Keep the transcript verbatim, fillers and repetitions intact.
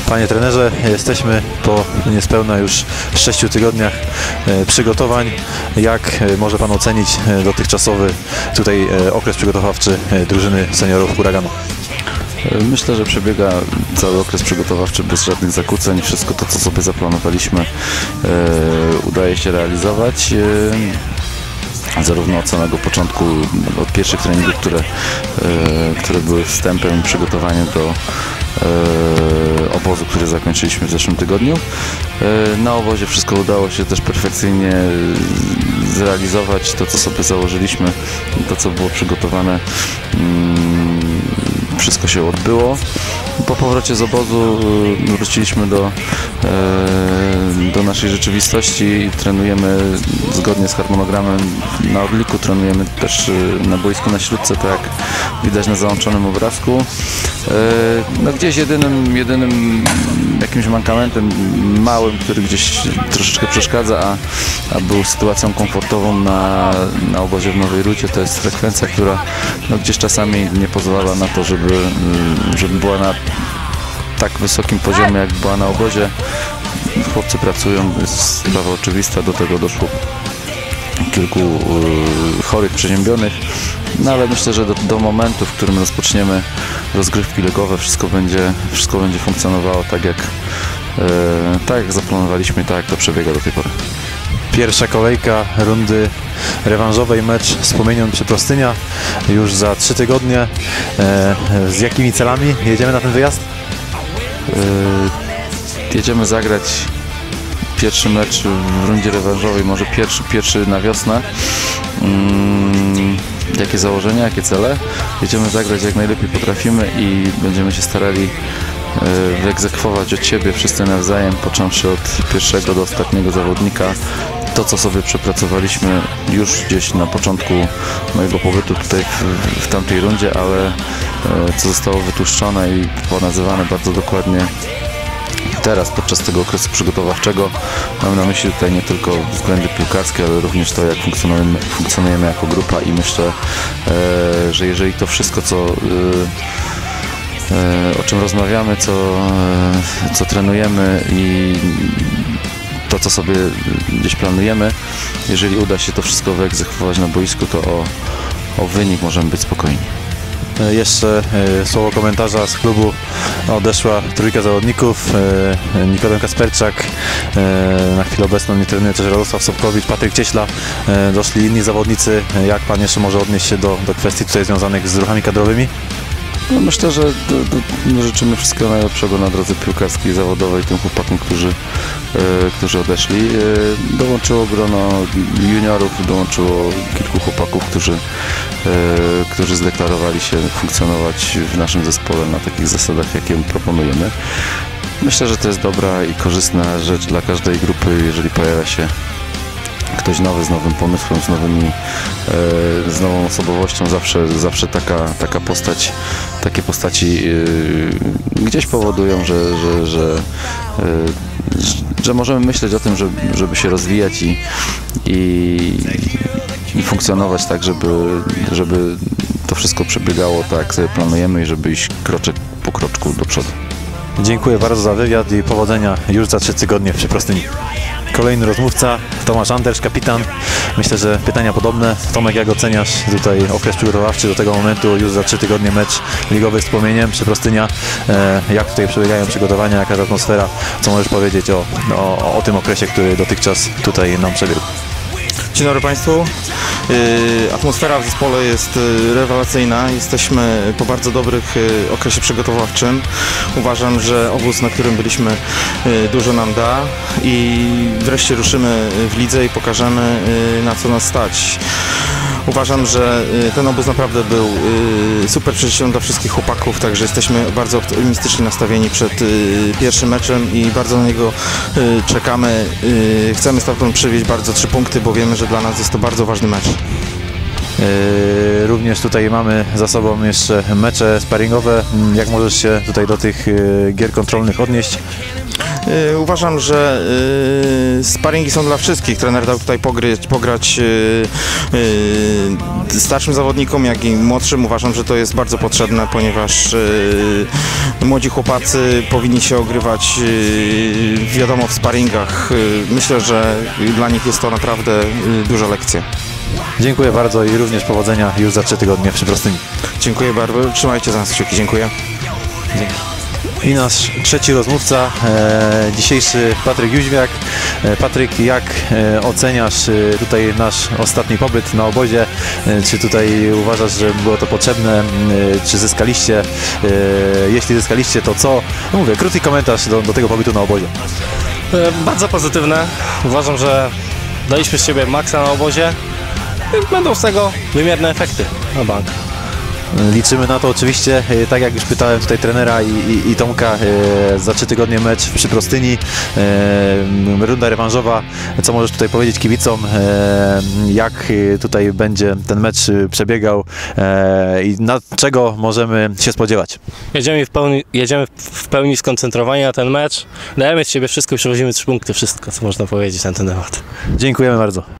Panie trenerze, jesteśmy po niespełna już sześciu tygodniach przygotowań. Jak może Pan ocenić dotychczasowy tutaj okres przygotowawczy drużyny seniorów Huraganu? Myślę, że przebiega cały okres przygotowawczy bez żadnych zakłóceń. Wszystko to, co sobie zaplanowaliśmy, udaje się realizować. Zarówno od samego początku, od pierwszych treningów, które, które były wstępem i przygotowaniem do obozu, który zakończyliśmy w zeszłym tygodniu. Na obozie wszystko udało się też perfekcyjnie zrealizować. To, co sobie założyliśmy, to, co było przygotowane, wszystko się odbyło. Po powrocie z obozu wróciliśmy do, do naszej rzeczywistości i trenujemy zgodnie z harmonogramem na Orliku, trenujemy też na boisku na Śródce, tak jak widać na załączonym obrazku. No gdzieś jedynym, jedynym jakimś mankamentem małym, który gdzieś troszeczkę przeszkadza, a, a był sytuacją komfortową na, na obozie w Nowej Rucie, to jest frekwencja, która no, gdzieś czasami nie pozwala na to, żeby, żeby była na tak wysokim poziomie, jak była na obozie. Chłopcy pracują, jest sprawa oczywista, do tego doszło kilku y, chorych, przeziębionych, no ale myślę, że do, do momentu, w którym rozpoczniemy rozgrywki legowe, wszystko będzie, wszystko będzie funkcjonowało tak jak, y, tak jak zaplanowaliśmy i tak jak to przebiega do tej pory. Pierwsza kolejka rundy rewanżowej, mecz z Płomieniem Przeprostynia już za trzy tygodnie. E, z jakimi celami jedziemy na ten wyjazd? Y, jedziemy zagrać pierwszy mecz w rundzie rewanżowej, może pierwszy, pierwszy na wiosnę. Hmm, jakie założenia, jakie cele? Jedziemy zagrać jak najlepiej potrafimy i będziemy się starali y, wyegzekwować od siebie wszyscy nawzajem, począwszy od pierwszego do ostatniego zawodnika. To, co sobie przepracowaliśmy już gdzieś na początku mojego pobytu tutaj w, w tamtej rundzie, ale y, co zostało wytłuszczone i ponazywane bardzo dokładnie teraz, podczas tego okresu przygotowawczego. Mam na myśli tutaj nie tylko względy piłkarskie, ale również to, jak funkcjonujemy, funkcjonujemy jako grupa i myślę, e, że jeżeli to wszystko, co, e, e, o czym rozmawiamy, co, e, co trenujemy i to, co sobie gdzieś planujemy, jeżeli uda się to wszystko wyegzekwować na boisku, to o, o wynik możemy być spokojni. Jeszcze e, słowo komentarza z klubu. Odeszła trójka zawodników. E, Nikodem Kasperczak, e, na chwilę obecną nie trenuje też Radosław Sobkowicz, Patryk Cieśla. E, doszli inni zawodnicy. Jak Pan jeszcze może odnieść się do, do kwestii tutaj związanych z ruchami kadrowymi? No myślę, że do, do, życzymy wszystkiego najlepszego na drodze piłkarskiej i zawodowej tym chłopakom, którzy, e, którzy odeszli. E, dołączyło grono juniorów, dołączyło kilku chłopaków, którzy, e, którzy zdeklarowali się funkcjonować w naszym zespole na takich zasadach, jakie proponujemy. Myślę, że to jest dobra i korzystna rzecz dla każdej grupy, jeżeli pojawia się ktoś nowy, z nowym pomysłem, z nowymi, e, z nową osobowością. Zawsze, zawsze taka, taka postać, takie postaci e, gdzieś powodują, że, że, że, e, że możemy myśleć o tym, żeby, żeby się rozwijać i, i, i funkcjonować tak, żeby, żeby to wszystko przebiegało tak, jak sobie planujemy i żeby iść kroczek po kroczku do przodu. Dziękuję bardzo za wywiad i powodzenia już za trzy tygodnie w Przeprostyni. Kolejny rozmówca, Tomasz Andersz, kapitan. Myślę, że pytania podobne. Tomek, jak oceniasz tutaj okres przygotowawczy do tego momentu? Już za trzy tygodnie mecz ligowy z Płomieniem Przeprostynia. E, jak tutaj przebiegają przygotowania, jaka jest atmosfera? Co możesz powiedzieć o, o, o tym okresie, który dotychczas tutaj nam przebiegł? Dzień dobry Państwu. Yy, atmosfera w zespole jest yy, rewelacyjna. Jesteśmy po bardzo dobrych yy, okresie przygotowawczym. Uważam, że obóz, na którym byliśmy, yy, dużo nam da i wreszcie ruszymy w lidze i pokażemy, yy, na co nas stać. Uważam, że ten obóz naprawdę był super przeżyciem dla wszystkich chłopaków, także jesteśmy bardzo optymistycznie nastawieni przed pierwszym meczem i bardzo na niego czekamy. Chcemy stamtąd przywieźć bardzo trzy punkty, bo wiemy, że dla nas jest to bardzo ważny mecz. Yy, również tutaj mamy za sobą jeszcze mecze sparingowe. Jak możesz się tutaj do tych yy, gier kontrolnych odnieść? Yy, uważam, że yy, sparingi są dla wszystkich. Trener dał tutaj pogryć, pograć yy, yy, starszym zawodnikom, jak i młodszym. Uważam, że to jest bardzo potrzebne, ponieważ yy, młodzi chłopacy powinni się ogrywać yy, wiadomo w sparingach. Yy, myślę, że dla nich jest to naprawdę yy, duża lekcja. Dziękuję bardzo i również powodzenia już za trzy tygodnie przy Prostyni. Dziękuję bardzo. Trzymajcie za nas kciuki. Dziękuję. Dzięki. I nasz trzeci rozmówca, e, dzisiejszy Patryk Jóźwiak. E, Patryk, jak e, oceniasz e, tutaj nasz ostatni pobyt na obozie? E, czy tutaj uważasz, że było to potrzebne? E, czy zyskaliście? E, jeśli zyskaliście, to co? No mówię, krótki komentarz do, do tego pobytu na obozie. E, Bardzo pozytywne. Uważam, że daliśmy z siebie maksa na obozie. I będą z tego wymierne efekty na bank. Liczymy na to oczywiście, e, tak jak już pytałem tutaj trenera i, i, i Tomka, e, za trzy tygodnie mecz przy Prostyni, e, runda rewanżowa. Co możesz tutaj powiedzieć kibicom, e, jak e, tutaj będzie ten mecz e, przebiegał e, i na czego możemy się spodziewać? Jedziemy w pełni, jedziemy w pełni skoncentrowani na ten mecz. Dajemy z siebie wszystko i przywozimy trzy punkty, wszystko co można powiedzieć na ten temat. Dziękujemy bardzo.